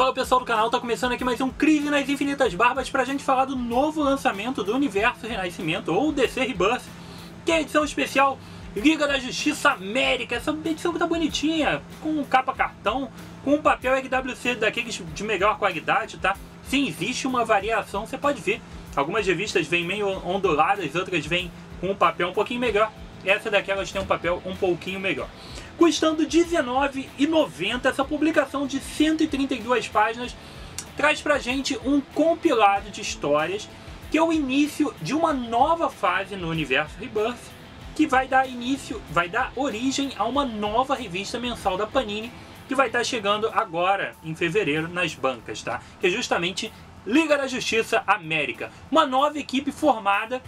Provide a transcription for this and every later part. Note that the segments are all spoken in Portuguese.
Fala pessoal do canal, tá começando aqui mais um Crise nas Infinitas Barbas pra gente falar do novo lançamento do Universo Renascimento, ou DC Rebirth, que é a edição especial Liga da Justiça América. Essa edição que tá bonitinha, com capa cartão, com um papel RWC daqueles de melhor qualidade, tá? Sim, existe uma variação, você pode ver. Algumas revistas vêm meio onduladas, outras vêm com um papel um pouquinho melhor. Essa daqui elas tem um papel um pouquinho melhor. Custando R$19,90, essa publicação de 132 páginas traz pra gente um compilado de histórias que é o início de uma nova fase no Universo Rebirth, que vai dar origem a uma nova revista mensal da Panini, que vai estar chegando agora em fevereiro nas bancas, tá? Que é justamente Liga da Justiça América, uma nova equipe formada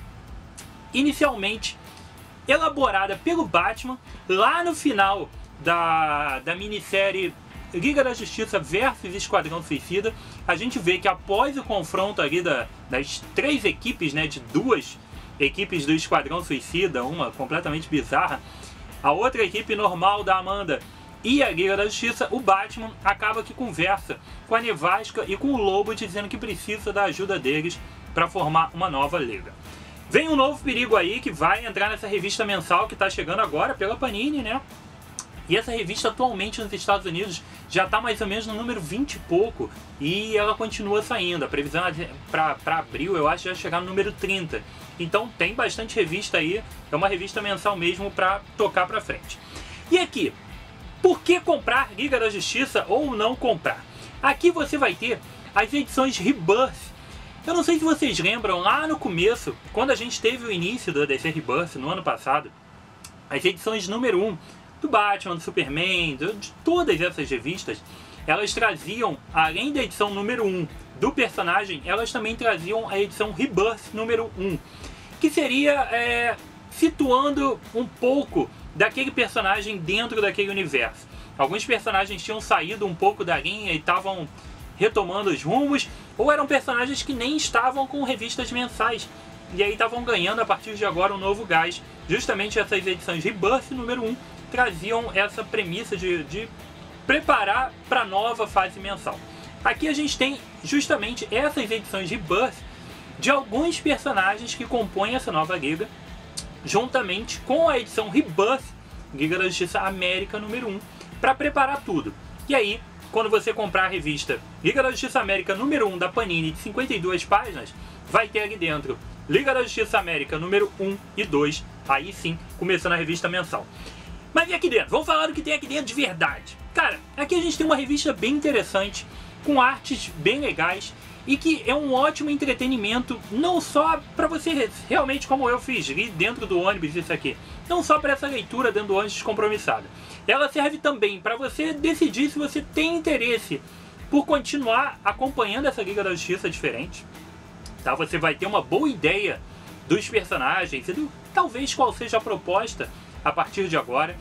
inicialmente elaborada pelo Batman lá no final da minissérie Liga da Justiça versus Esquadrão Suicida. A gente vê que após o confronto ali das três equipes, né, de duas equipes do Esquadrão Suicida, uma completamente bizarra, a outra equipe normal da Amanda e a Liga da Justiça, o Batman acaba que conversa com a Nevasca e com o Lobo, dizendo que precisa da ajuda deles para formar uma nova liga. Vem um novo perigo aí que vai entrar nessa revista mensal que está chegando agora pela Panini, né? E essa revista atualmente nos Estados Unidos já está mais ou menos no número 20 e pouco, e ela continua saindo. A previsão para abril, eu acho, já chegar no número 30. Então tem bastante revista aí, é uma revista mensal mesmo para tocar para frente. E aqui, por que comprar Liga da Justiça ou não comprar? Aqui você vai ter as edições Rebirth. Eu não sei se vocês lembram, lá no começo, quando a gente teve o início do DC Rebirth no ano passado, as edições número 1 do Batman, do Superman, de todas essas revistas, elas traziam, além da edição número 1 do personagem, elas também traziam a edição Rebirth número 1, que seria situando um pouco daquele personagem dentro daquele universo. Alguns personagens tinham saído um pouco da linha e estavam retomando os rumos, ou eram personagens que nem estavam com revistas mensais, e aí estavam ganhando a partir de agora um novo gás. Justamente essas edições Rebirth número 1 traziam essa premissa de preparar para a nova fase mensal. Aqui a gente tem justamente essas edições Rebirth de alguns personagens que compõem essa nova liga, juntamente com a edição Rebirth Liga da Justiça América número 1, para preparar tudo. E aí, quando você comprar a revista Liga da Justiça América número 1 da Panini de 52 páginas, vai ter ali dentro Liga da Justiça América número 1 e 2, aí sim, começando a revista mensal. Mas e aqui dentro? Vamos falar do que tem aqui dentro de verdade. Cara, aqui a gente tem uma revista bem interessante, com artes bem legais, e que é um ótimo entretenimento, não só para você realmente, como eu fiz, ir dentro do ônibus isso aqui, não só para essa leitura dentro do ônibus descompromissada. Ela serve também para você decidir se você tem interesse por continuar acompanhando essa Liga da Justiça diferente. Tá? Você vai ter uma boa ideia dos personagens e talvez qual seja a proposta a partir de agora.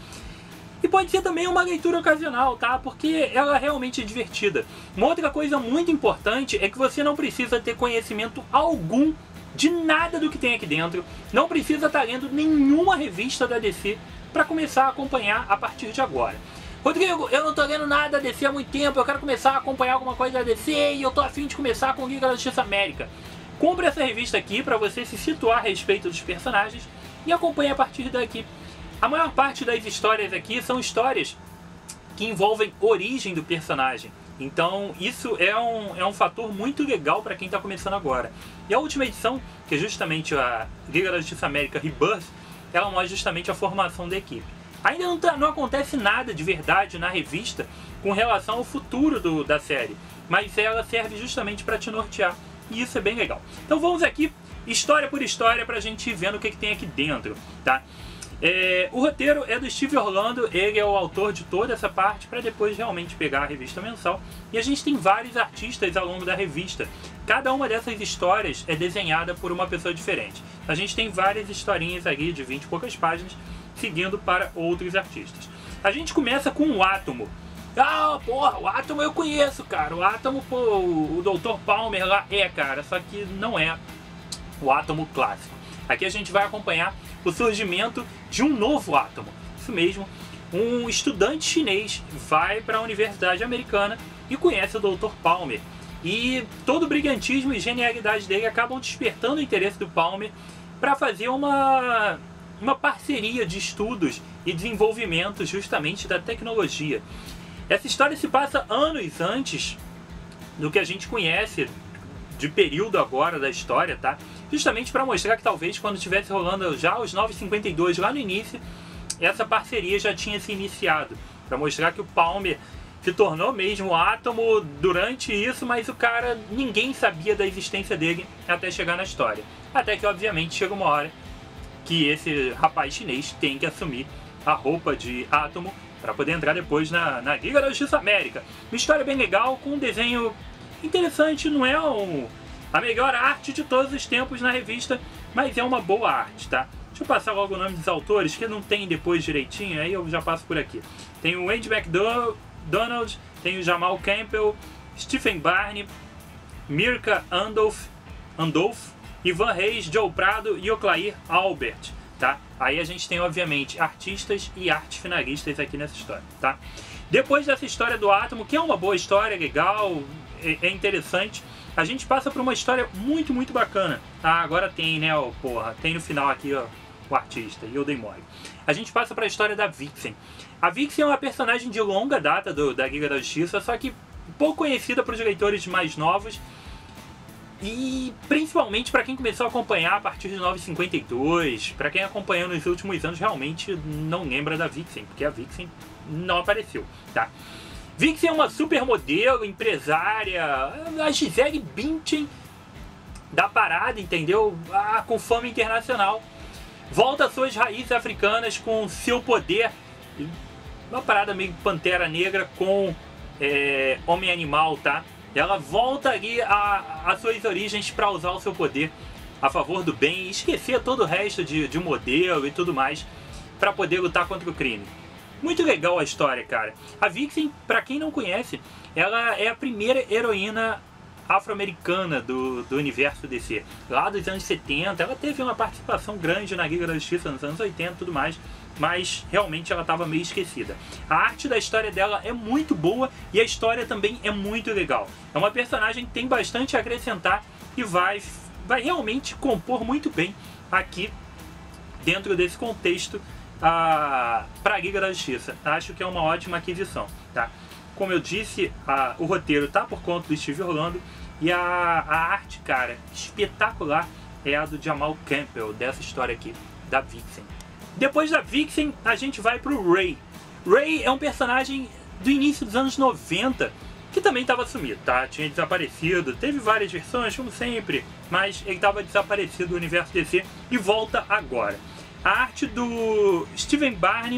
E pode ser também uma leitura ocasional, tá? Porque ela é realmente divertida. Uma outra coisa muito importante é que você não precisa ter conhecimento algum de nada do que tem aqui dentro. Não precisa estar lendo nenhuma revista da DC para começar a acompanhar a partir de agora. Rodrigo, eu não tô lendo nada da DC há muito tempo, eu quero começar a acompanhar alguma coisa da DC e eu tô a fim de começar com Liga da Justiça América. Compre essa revista aqui para você se situar a respeito dos personagens e acompanhe a partir daqui. A maior parte das histórias aqui são histórias que envolvem origem do personagem. Então isso é um fator muito legal para quem está começando agora. E a última edição, que é justamente a Liga da Justiça América Rebirth, ela mostra justamente a formação da equipe. Ainda não acontece nada de verdade na revista com relação ao futuro da série, mas ela serve justamente para te nortear, e isso é bem legal. Então vamos aqui, história por história, para a gente ir vendo o que tem aqui dentro, tá? O roteiro é do Steve Orlando, ele é o autor de toda essa parte, para depois realmente pegar a revista mensal. E a gente tem vários artistas ao longo da revista. Cada uma dessas histórias é desenhada por uma pessoa diferente. A gente tem várias historinhas ali de 20 e poucas páginas, seguindo para outros artistas. A gente começa com o Átomo. Ah, porra, o Átomo eu conheço, cara. O Átomo, pô, o Dr. Palmer lá cara, só que não é o Átomo clássico. Aqui a gente vai acompanhar o surgimento de um novo átomo. Isso mesmo, um estudante chinês vai para a universidade americana e conhece o Dr. Palmer. E todo o brilhantismo e genialidade dele acabam despertando o interesse do Palmer para fazer uma parceria de estudos e desenvolvimento justamente da tecnologia. Essa história se passa anos antes do que a gente conhece de período agora da história, tá? Justamente para mostrar que talvez quando estivesse rolando já os 952 lá no início, essa parceria já tinha se iniciado. Para mostrar que o Palmer se tornou mesmo átomo durante isso, mas o cara, ninguém sabia da existência dele até chegar na história. Até que obviamente chega uma hora que esse rapaz chinês tem que assumir a roupa de átomo para poder entrar depois na Liga da Justiça América. Uma história bem legal, com um desenho interessante, não é a melhor arte de todos os tempos na revista, mas é uma boa arte, tá? Deixa eu passar logo o nome dos autores, que não tem depois direitinho, aí eu já passo por aqui. Tem o Andy McDonald, tem o Jamal Campbell, Stephen Barney, Mirka Andolph, Ivan Reis, Joe Prado e Oclair Albert, tá? Aí a gente tem, obviamente, artistas e artes finalistas aqui nessa história, tá? Depois dessa história do átomo, que é uma boa história, legal, é interessante, a gente passa por uma história muito, muito bacana. Ah, agora tem, né, tem no final aqui, ó, o artista, e eu dei mole. A gente passa para a história da Vixen. A Vixen é uma personagem de longa data da Liga da Justiça, só que pouco conhecida para os leitores mais novos, e principalmente para quem começou a acompanhar a partir de 952, para quem acompanhou nos últimos anos, realmente não lembra da Vixen, porque a Vixen não apareceu, tá? Vixen é uma supermodelo, empresária, a Gisele Bündchen da parada, entendeu? Com fama internacional. Volta às suas raízes africanas com seu poder, uma parada meio Pantera Negra com Homem-Animal, tá? Ela volta ali às suas origens para usar o seu poder a favor do bem e esquecer todo o resto de modelo e tudo mais para poder lutar contra o crime. Muito legal a história, cara. A Vixen, para quem não conhece, ela é a primeira heroína afro-americana do universo DC. Lá dos anos 70, ela teve uma participação grande na Liga da Justiça nos anos 80 e tudo mais, mas realmente ela estava meio esquecida. A arte da história dela é muito boa e a história também é muito legal. É uma personagem que tem bastante a acrescentar e vai realmente compor muito bem aqui dentro desse contexto para a Liga da Justiça. Acho que é uma ótima aquisição, tá? Como eu disse, o roteiro tá por conta do Steve Orlando e a arte, cara, espetacular é a do Jamal Campbell, dessa história aqui, da Vixen. Depois da Vixen, a gente vai pro Ray. Ray é um personagem do início dos anos 90, que também estava sumido, tá? Tinha desaparecido, teve várias versões, como sempre, mas ele estava desaparecido do universo DC e volta agora. A arte do Stephen Barney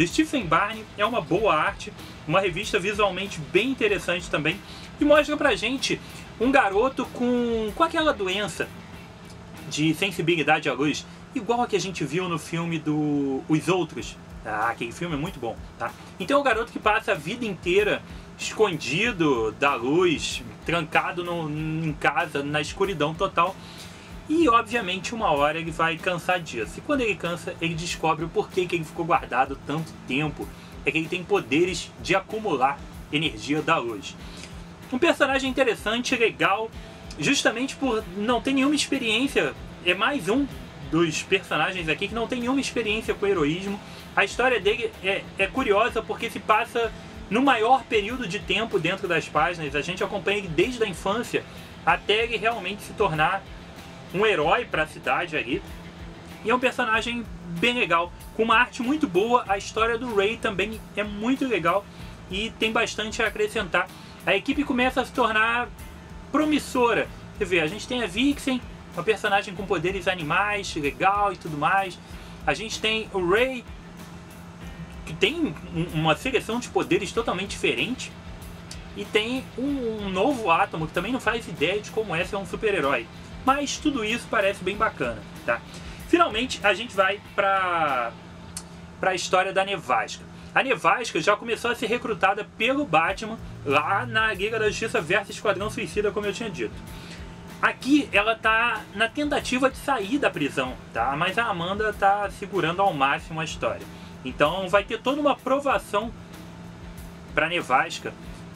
é uma boa arte, uma revista visualmente bem interessante também, e mostra pra gente um garoto com aquela doença de sensibilidade à luz, igual a que a gente viu no filme Os Outros. Aquele filme é muito bom, tá? Então é um garoto que passa a vida inteira escondido da luz, trancado em casa, na escuridão total. E obviamente uma hora ele vai cansar disso. E quando ele cansa, ele descobre o porquê que ele ficou guardado tanto tempo. É que ele tem poderes de acumular energia da luz. Um personagem interessante, legal, justamente por não ter nenhuma experiência. É mais um dos personagens aqui que não tem nenhuma experiência com heroísmo. A história dele é curiosa porque se passa no maior período de tempo dentro das páginas. A gente acompanha ele desde a infância até ele realmente se tornar um herói para a cidade ali. E é um personagem bem legal, com uma arte muito boa. A história do Ray também é muito legal e tem bastante a acrescentar. A equipe começa a se tornar promissora. Você vê, a gente tem a Vixen, uma personagem com poderes animais, legal e tudo mais. A gente tem o Ray, que tem uma seleção de poderes totalmente diferente. E tem um novo átomo que também não faz ideia de como é ser um super-herói. Mas tudo isso parece bem bacana, tá? Finalmente a gente vai para a história da Nevasca. A Nevasca já começou a ser recrutada pelo Batman lá na Liga da Justiça versus Esquadrão Suicida, como eu tinha dito. Aqui ela tá na tentativa de sair da prisão, tá? Mas a Amanda tá segurando ao máximo a história. Então vai ter toda uma provação para Nevasca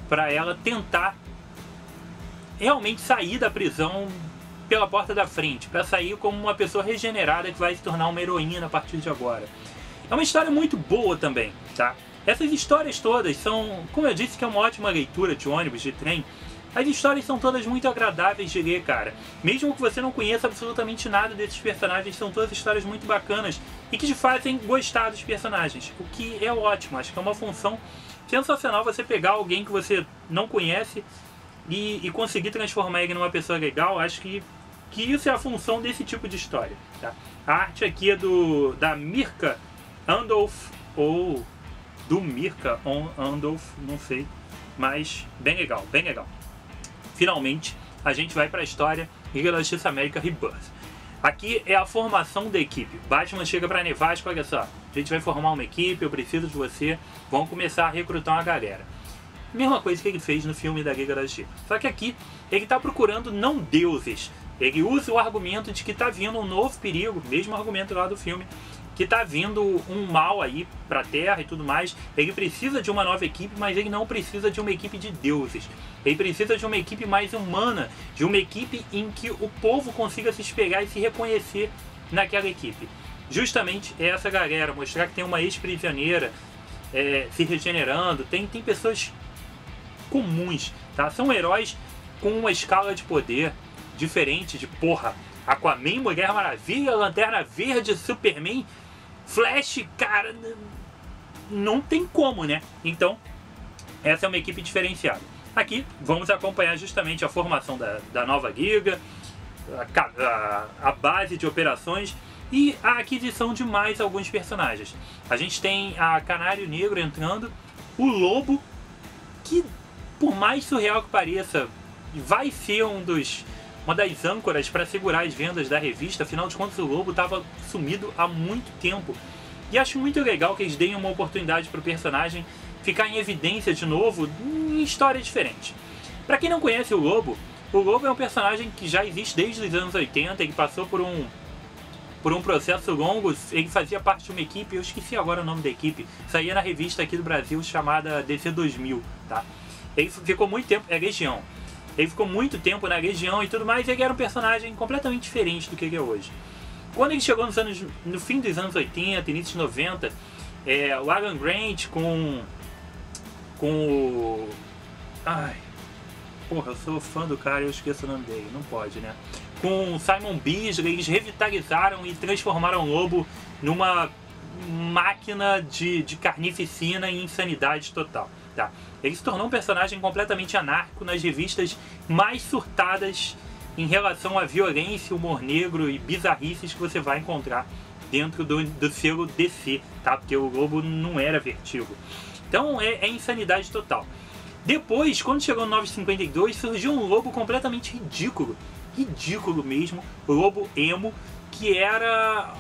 para ela tentar realmente sair da prisão pela porta da frente, para sair como uma pessoa regenerada que vai se tornar uma heroína a partir de agora. É uma história muito boa também, tá? Essas histórias todas são, como eu disse, que é uma ótima leitura de ônibus, de trem. As histórias são todas muito agradáveis de ler, cara. Mesmo que você não conheça absolutamente nada desses personagens, são todas histórias muito bacanas e que te fazem gostar dos personagens, o que é ótimo. Acho que é uma função sensacional você pegar alguém que você não conhece e conseguir transformar ele numa pessoa legal. Acho que isso é a função desse tipo de história, tá? A arte aqui é da Mirka Andolf, ou do Mirka Andolf, não sei, mas bem legal, bem legal. Finalmente, a gente vai para a história Liga da Justiça América Rebirth. Aqui é a formação da equipe. Batman chega para Nevasca, olha só, a gente vai formar uma equipe, eu preciso de você, vamos começar a recrutar uma galera. Mesma coisa que ele fez no filme da Liga da Justiça. Só que aqui, ele está procurando não deuses. Ele usa o argumento de que está vindo um novo perigo, mesmo argumento lá do filme, que está vindo um mal aí para a Terra e tudo mais. Ele precisa de uma nova equipe, mas ele não precisa de uma equipe de deuses. Ele precisa de uma equipe mais humana, de uma equipe em que o povo consiga se espelhar e se reconhecer naquela equipe. Justamente essa galera, mostrar que tem uma ex-prisioneira se regenerando, tem pessoas comuns, tá? São heróis com uma escala de poder diferente de, porra, Aquaman, Mulher Maravilha, Lanterna Verde, Superman, Flash, cara, não tem como, né? Então, essa é uma equipe diferenciada. Aqui, vamos acompanhar justamente a formação da nova Liga, a base de operações e a aquisição de mais alguns personagens. A gente tem a Canário Negro entrando, o Lobo, que, por mais surreal que pareça, vai ser uma das âncoras para segurar as vendas da revista. Afinal de contas, o Lobo estava sumido há muito tempo. E acho muito legal que eles deem uma oportunidade para o personagem ficar em evidência de novo em história diferente. Para quem não conhece o Lobo é um personagem que já existe desde os anos 80, ele passou por um processo longo, ele fazia parte de uma equipe, eu esqueci agora o nome da equipe, saía na revista aqui do Brasil chamada DC 2000, tá? Ele ficou muito tempo, é Legião. Ele ficou muito tempo na Legião e tudo mais, e ele era um personagem completamente diferente do que ele é hoje. Quando ele chegou no fim dos anos 80, início de 90, o Alan Grant com o... Ai, porra, eu sou fã do cara e eu esqueço o nome dele, não pode, né? Com o Simon Bisley, eles revitalizaram e transformaram o Lobo numa máquina de carnificina e insanidade total, tá? Ele se tornou um personagem completamente anárquico nas revistas mais surtadas em relação à violência, humor negro e bizarrices que você vai encontrar dentro do selo DC, tá? Porque o Lobo não era Vertigo. Então é insanidade total. Depois, quando chegou no 952, surgiu um Lobo completamente ridículo. Ridículo mesmo. O Lobo emo, que era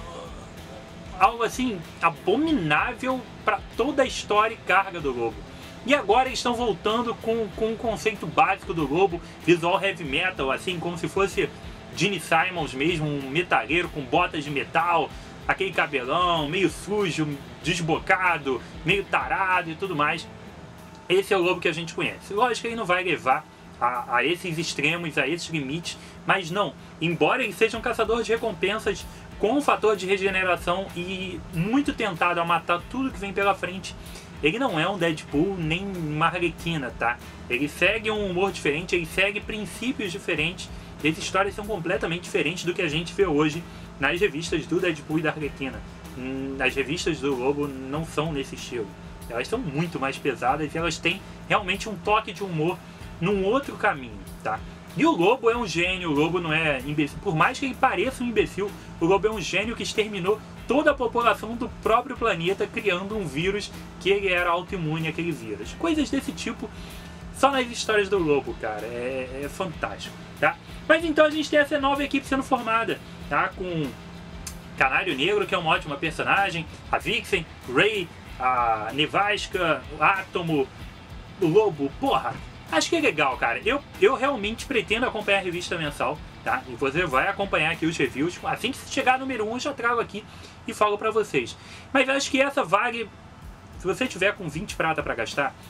algo assim abominável para toda a história e carga do Lobo. E agora eles estão voltando com o conceito básico do Lobo, visual heavy metal, assim como se fosse Gene Simons mesmo, um metaleiro com botas de metal, aquele cabelão meio sujo, desbocado, meio tarado e tudo mais. Esse é o Lobo que a gente conhece. Lógico que ele não vai levar a esses extremos, a esses limites, mas não. Embora ele seja um caçador de recompensas com um fator de regeneração e muito tentado a matar tudo que vem pela frente, ele não é um Deadpool nem uma Arlequina, tá? Ele segue um humor diferente, ele segue princípios diferentes. E as histórias são completamente diferentes do que a gente vê hoje nas revistas do Deadpool e da Arlequina. As revistas do Lobo não são nesse estilo. Elas são muito mais pesadas e elas têm realmente um toque de humor num outro caminho, tá? E o Lobo é um gênio, o Lobo não é imbecil. Por mais que ele pareça um imbecil, o Lobo é um gênio que exterminou toda a população do próprio planeta, criando um vírus que ele era autoimune àquele vírus. Coisas desse tipo, só nas histórias do Lobo, cara. É fantástico, tá? Mas então a gente tem essa nova equipe sendo formada, tá? Com Canário Negro, que é uma ótima personagem, a Vixen, Ray, a Nevasca, o Átomo, o Lobo, porra! Acho que é legal, cara. Eu realmente pretendo acompanhar a revista mensal, tá? E você vai acompanhar aqui os reviews. Assim que chegar no número 1, eu já trago aqui e falo pra vocês. Mas acho que essa vale, se você tiver com 20 prata pra gastar,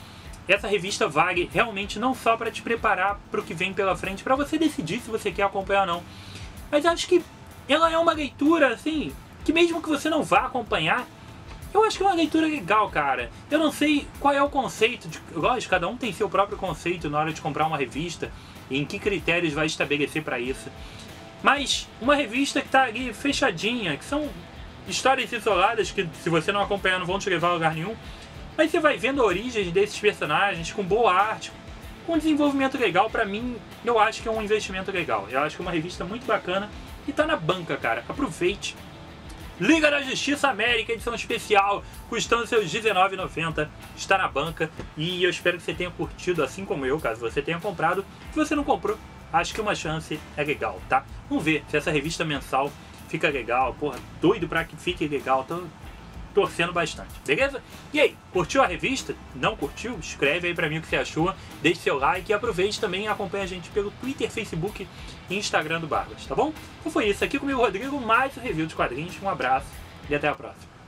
essa revista vale realmente não só para te preparar para o que vem pela frente, para você decidir se você quer acompanhar ou não, mas acho que ela é uma leitura, assim, que mesmo que você não vá acompanhar, eu acho que é uma leitura legal, cara. Eu não sei qual é o conceito, lógico, cada um tem seu próprio conceito na hora de comprar uma revista e em que critérios vai estabelecer para isso. Mas uma revista que está ali fechadinha, que são histórias isoladas que se você não acompanhar não vão te levar a lugar nenhum, mas você vai vendo a origem desses personagens com boa arte, com desenvolvimento legal. Pra mim, eu acho que é um investimento legal. Eu acho que é uma revista muito bacana e tá na banca, cara. Aproveite. Liga da Justiça América, edição especial, custando seus R$19,90, está na banca e eu espero que você tenha curtido, assim como eu, caso você tenha comprado. Se você não comprou, acho que uma chance é legal, tá? Vamos ver se essa revista mensal fica legal, porra, doido pra que fique legal, tô torcendo bastante, beleza? E aí, curtiu a revista? Não curtiu? Escreve aí pra mim o que você achou, deixe seu like e aproveite também e acompanhe a gente pelo Twitter, Facebook e Instagram do Barbas, tá bom? Então foi isso, aqui comigo Rodrigo, mais um review de quadrinhos, um abraço e até a próxima.